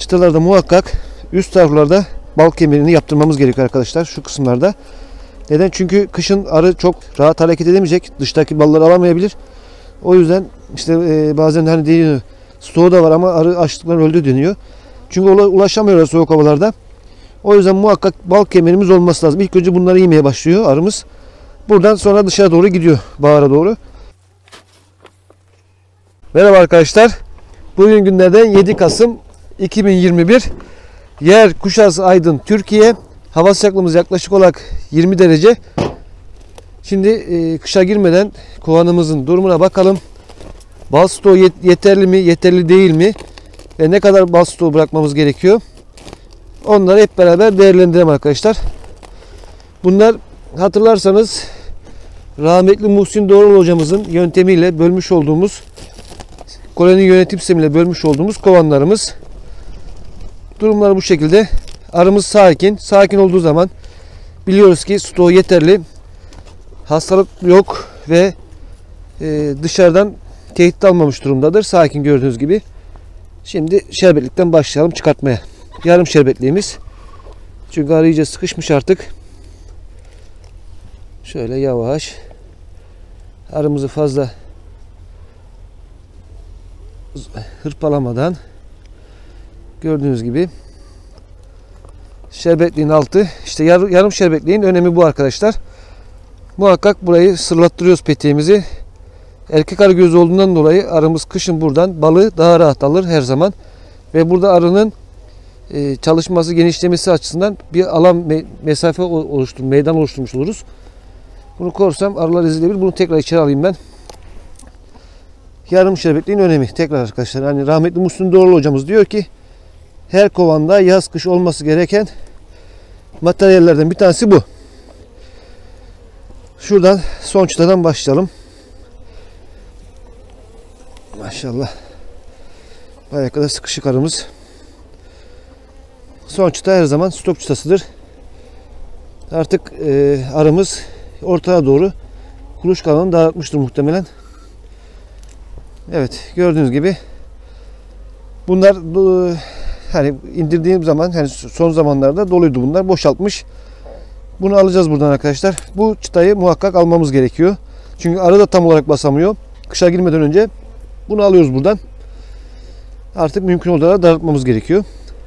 çıtalarda muhakkak üst taraflarda bal kemerini yaptırmamız gerekiyor arkadaşlar. Şu kısımlarda. Neden? Çünkü kışın arı çok rahat hareket edemeyecek. Dıştaki balları alamayabilir. O yüzden işte bazen hani deniyor. Stoğu da var ama arı açlıktan öldü deniyor. Çünkü ulaşamıyorlar soğuk havalarda. O yüzden muhakkak bal kemerimiz olması lazım. İlk önce bunları yemeye başlıyor arımız. Buradan sonra dışarı doğru gidiyor. Bahara doğru. Merhaba arkadaşlar. Bugün günlerden 7 Kasım 2021. Yer Kuşadası Aydın Türkiye. Hava sıcaklığımız yaklaşık olarak 20 derece. Şimdi kışa girmeden kovanımızın durumuna bakalım. Bal stoğu yeterli mi, yeterli değil mi? Ve ne kadar bal stoğu bırakmamız gerekiyor? Onları hep beraber değerlendirelim arkadaşlar. Bunlar hatırlarsanız rahmetli Muhsin Doğrul hocamızın yöntemiyle bölmüş olduğumuz, koloni yönetim sistemiyle bölmüş olduğumuz kovanlarımız. Durumlar bu şekilde. Arımız sakin. Sakin olduğu zaman biliyoruz ki stoğu yeterli. Hastalık yok ve dışarıdan tehdit almamış durumdadır. Sakin gördüğünüz gibi. Şimdi şerbetlikten başlayalım çıkartmaya. Yarım şerbetliğimiz. Çünkü arı iyice sıkışmış artık. Şöyle yavaş. Arımızı fazla hırpalamadan gördüğünüz gibi şerbetliğin altı, işte yarım şerbetliğin önemi bu arkadaşlar. Muhakkak burayı sırlattırıyoruz peteğimizi. Erkek arı gözü olduğundan dolayı arımız kışın buradan balı daha rahat alır her zaman. Ve burada arının çalışması, genişlemesi açısından bir alan mesafe meydan oluşturmuş oluruz. Bunu korursam arılar ezilebilir. Bunu tekrar içeri alayım ben. Yarım şerbetliğin önemi tekrar arkadaşlar. Hani rahmetli Muhsin Doğrul hocamız diyor ki her kovanda yaz kış olması gereken materyallerden bir tanesi bu. Şuradan son çıtadan başlayalım. Maşallah. Bayağı kadar sıkışık arımız. Son çıta her zaman stok çıtasıdır. Artık arımız ortaya doğru kuluçkalarını dağıtmıştır muhtemelen. Evet, gördüğünüz gibi bunlar hani indirdiğim zaman, hani son zamanlarda doluydu bunlar, boşaltmış. Bunu alacağız buradan arkadaşlar. Bu çıtayı muhakkak almamız gerekiyor. Çünkü arı da tam olarak basamıyor. Kışa girmeden önce bunu alıyoruz buradan. Artık mümkün olduğu dağıtmamız gerekiyor.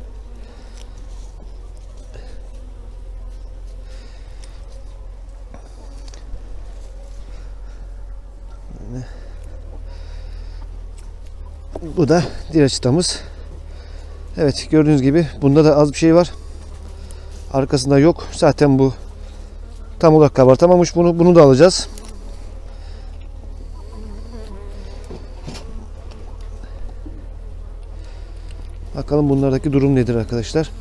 Bu da diğer çıtamız. Evet, gördüğünüz gibi bunda da az bir şey var. Arkasında yok. Zaten bu tam olarak kabartamamış bunu. Bunu da alacağız. Bakalım bunlardaki durum nedir arkadaşlar.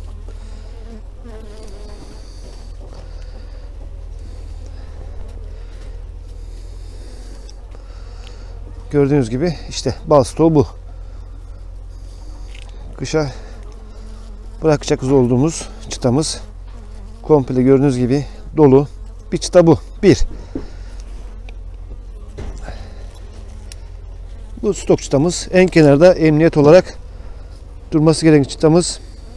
Gördüğünüz gibi işte bal stoğu bu. Kışa bırakacak olduğumuz çıtamız komple gördüğünüz gibi dolu. Bir çıta bu. Bir. Bu stok çıtamız. En kenarda emniyet olarak durması gereken çıtamız.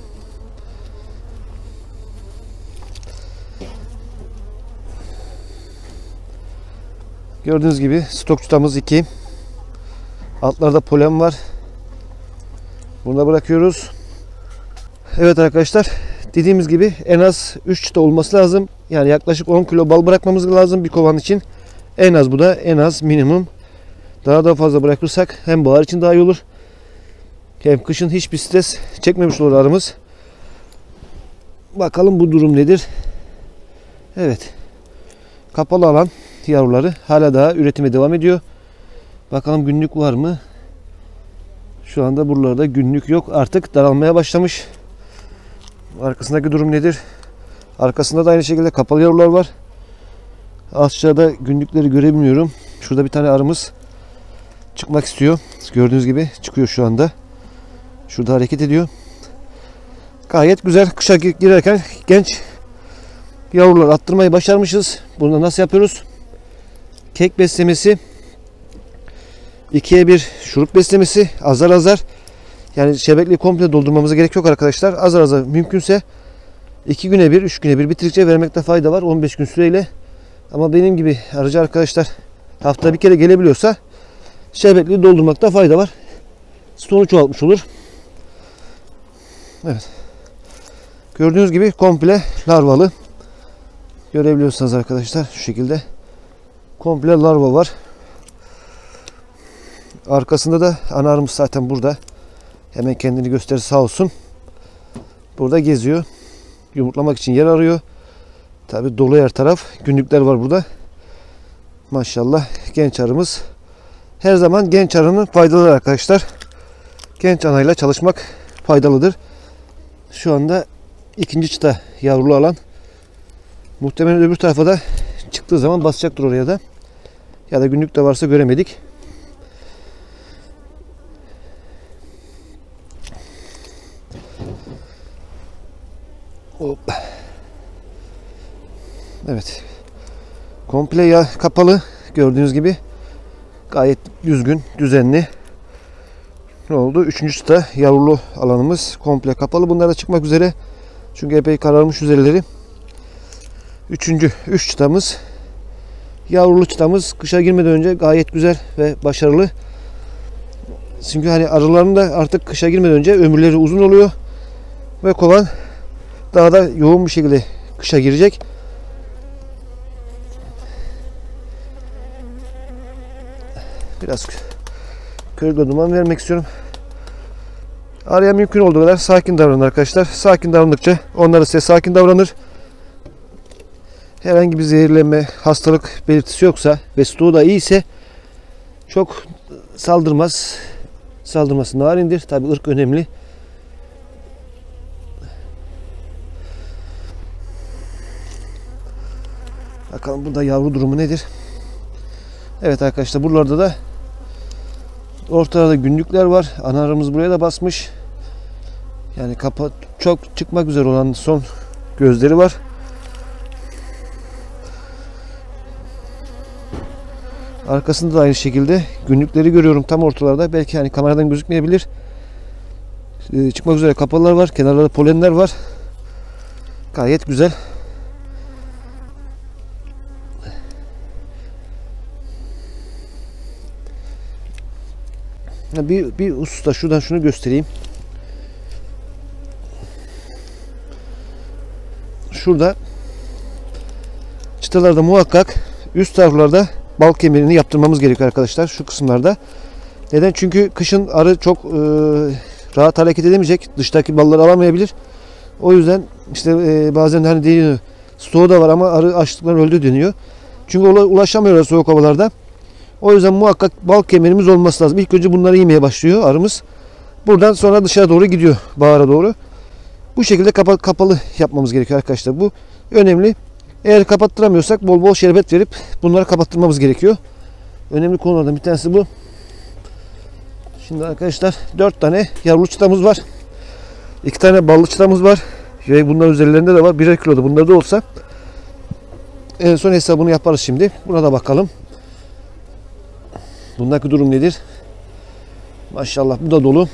Gördüğünüz gibi stok çıtamız 2. Altlarda polen var. Bunu da bırakıyoruz. Evet arkadaşlar, dediğimiz gibi en az 3 çıta olması lazım. Yani yaklaşık 10 kilo bal bırakmamız lazım bir kovan için. En az, bu da en az minimum. Daha da fazla bırakırsak hem bahar için daha iyi olur. Hem kışın hiçbir stres çekmemiş olur arımız. Bakalım bu durum nedir? Evet. Kapalı alan yavruları hala daha üretime devam ediyor. Bakalım günlük var mı? Şu anda buralarda günlük yok. Artık daralmaya başlamış. Arkasındaki durum nedir? Arkasında da aynı şekilde kapalı yavrular var. Aşağıda günlükleri görebilmiyorum. Şurada bir tane arımız çıkmak istiyor. Gördüğünüz gibi çıkıyor şu anda. Şurada hareket ediyor. Gayet güzel. Kışa girerken genç yavrular attırmayı başarmışız. Bunu nasıl yapıyoruz? Kek beslemesi, 2'ye 1 şurup beslemesi, azar azar Yani şebekliği komple doldurmamıza gerek yok arkadaşlar. Azar azar mümkünse 2 güne bir, 3 güne bir bitirdikçe vermekte fayda var 15 gün süreyle. Ama benim gibi arıcı arkadaşlar haftada bir kere gelebiliyorsa şebekliği doldurmakta fayda var. Stoğunu çoğaltmış olur. Evet. Gördüğünüz gibi komple larvalı. Görebiliyorsunuz arkadaşlar şu şekilde. Komple larva var. Arkasında da ana arımız zaten burada. Hemen kendini gösterir sağ olsun. Burada geziyor. Yumurtlamak için yer arıyor. Tabi dolu her taraf. Günlükler var burada. Maşallah genç arımız. Her zaman genç arının faydalıdır arkadaşlar. Genç anayla çalışmak faydalıdır. Şu anda ikinci çıta yavrulu alan. Muhtemelen öbür tarafa da çıktığı zaman basacaktır oraya da. Ya da günlük de varsa göremedik. Hop. Evet. Komple ya kapalı. Gördüğünüz gibi gayet düzgün, düzenli. Ne oldu? Üçüncü çıta yavrulu alanımız komple kapalı. Bunlar da çıkmak üzere. Çünkü epey kararmış üzerleri. Üç çıtamız. Yavrulu çıtamız kışa girmeden önce gayet güzel ve başarılı. Çünkü hani arıların da artık kışa girmeden önce ömürleri uzun oluyor. Ve kovan daha da yoğun bir şekilde kışa girecek. Biraz körükle duman vermek istiyorum. Arıya mümkün olduğu kadar sakin davranın arkadaşlar. Sakin davrandıkça onlar da size sakin davranır. Herhangi bir zehirlenme, hastalık belirtisi yoksa ve stoğu da iyiyse çok saldırmaz. Saldırması narindir. Tabi ırk önemli. Bakalım burada yavru durumu nedir? Evet arkadaşlar buralarda da ortada günlükler var. Ana arımız buraya da basmış. Yani çok çıkmak üzere olan son gözleri var. Arkasında da aynı şekilde günlükleri görüyorum tam ortalarda. Belki hani kameradan gözükmeyebilir. Çıkmak üzere kapalılar var. Kenarlarda polenler var. Gayet güzel. Bir hususta şuradan şunu göstereyim. Şurada çıtalarda muhakkak üst taraflarda bal kemerini yaptırmamız gerekiyor arkadaşlar. Şu kısımlarda. Neden? Çünkü kışın arı çok rahat hareket edemeyecek. Dıştaki balları alamayabilir. O yüzden işte bazen hani deniyor. Stoğu da var ama arı açlıktan öldü deniyor. Çünkü ulaşamıyorlar soğuk havalarda. O yüzden muhakkak bal kemerimiz olması lazım. İlk önce bunları yemeye başlıyor arımız. Buradan sonra dışarı doğru gidiyor. Bahara doğru. Bu şekilde kapalı yapmamız gerekiyor arkadaşlar. Bu önemli. Eğer kapattıramıyorsak bol bol şerbet verip bunları kapattırmamız gerekiyor. Önemli konulardan bir tanesi bu. Şimdi arkadaşlar 4 tane yavrulu çıtamız var. 2 tane ballı çıtamız var. Ve bunların üzerlerinde de var. 1'er kilo da bunlar da olsa. En son hesabını yaparız şimdi. Buna da bakalım. Bundaki durum nedir? Maşallah bu da dolu.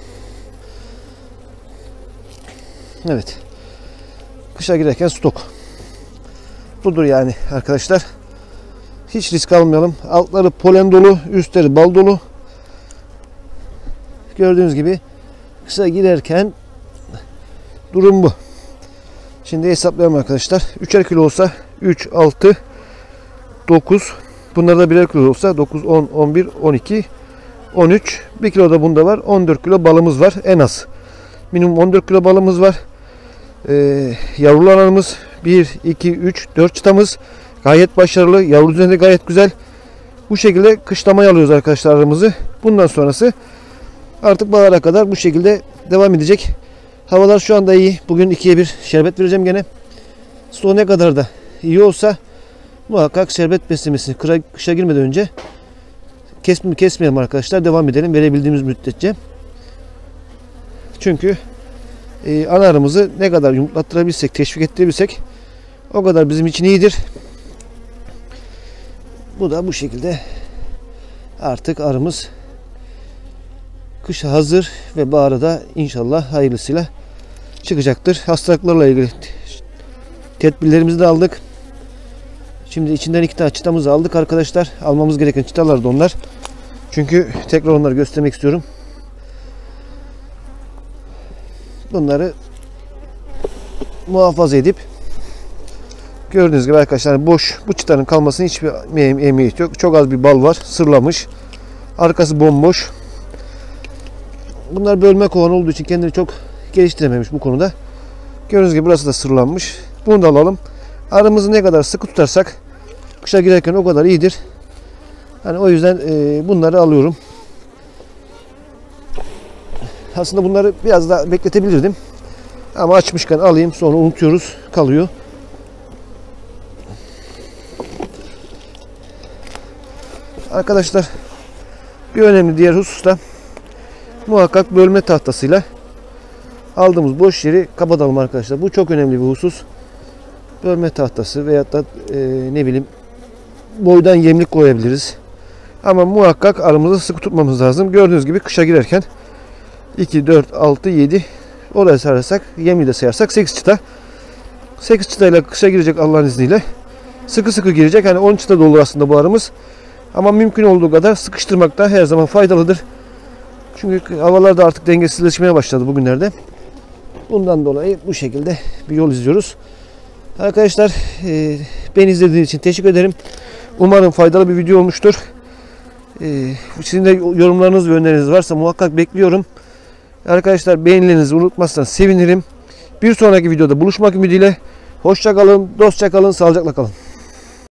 Evet. Kışa girerken stok. Budur yani arkadaşlar. Hiç risk almayalım. Altları polen dolu, üstleri bal dolu. Gördüğünüz gibi kışa girerken durum bu. Şimdi hesaplayalım arkadaşlar. 3'er kilo olsa 3, 6, 9. Bunlarda 1'er kilo olsa 9, 10, 11, 12, 13. 1 kilo da bunda var. 14 kilo balımız var en az. Minimum 14 kilo balımız var. Yavrularımız 1, 2, 3, 4 çıtamız. Gayet başarılı. Yavru düzeni gayet güzel. Bu şekilde kışlamaya alıyoruz arkadaşlar arımızı. Bundan sonrası artık bahara kadar bu şekilde devam edecek. Havalar şu anda iyi. Bugün 2'ye 1 şerbet vereceğim gene. Stoğu ne kadar da iyi olsa muhakkak şerbet beslemesini kışa girmeden önce kesmeyelim arkadaşlar. Devam edelim verebildiğimiz müddetçe. Çünkü ana arımızı ne kadar yumurtlattırabilsek, teşvik ettirebilsek o kadar bizim için iyidir. Bu da bu şekilde artık arımız kışa hazır ve bahara da inşallah hayırlısıyla çıkacaktır. Hastalıklarla ilgili tedbirlerimizi de aldık. Şimdi içinden 2 tane çıtamızı aldık arkadaşlar. Almamız gereken çıtalar da onlar. Çünkü tekrar onları göstermek istiyorum. Bunları muhafaza edip gördüğünüz gibi arkadaşlar boş, bu çıtanın kalmasının hiçbir emniyeti yok. Çok az bir bal var. Sırlamış. Arkası bomboş. Bunlar bölme kovan olduğu için kendini çok geliştirememiş bu konuda. Gördüğünüz gibi burası da sırlanmış. Bunu da alalım. Arımızı ne kadar sıkı tutarsak kışa girerken o kadar iyidir. Hani o yüzden bunları alıyorum. Aslında bunları biraz daha bekletebilirdim. Ama açmışken alayım, sonra unutuyoruz, kalıyor. Arkadaşlar bir önemli diğer husus da muhakkak bölme tahtasıyla aldığımız boş yeri kapatalım arkadaşlar. Bu çok önemli bir husus. Bölme tahtası veyahut da ne bileyim boydan yemlik koyabiliriz. Ama muhakkak arımızı sıkı tutmamız lazım. Gördüğünüz gibi kışa girerken 2, 4, 6, 7 oraya sayarsak, yemliği de sayarsak 8 çıta. 8 çıtayla kışa girecek Allah'ın izniyle. Sıkı sıkı girecek. Hani 10 çıta dolu aslında bu arımız. Ama mümkün olduğu kadar sıkıştırmak da her zaman faydalıdır. Çünkü havalar da artık dengesizleşmeye başladı bugünlerde. Bundan dolayı bu şekilde bir yol izliyoruz. Arkadaşlar beni izlediğiniz için teşekkür ederim. Umarım faydalı bir video olmuştur. Sizin de yorumlarınız ve öneriniz varsa muhakkak bekliyorum. Arkadaşlar beğenilerinizi unutmazsanız sevinirim. Bir sonraki videoda buluşmak ümidiyle. Hoşça kalın, dostça kalın, sağlıcakla kalın.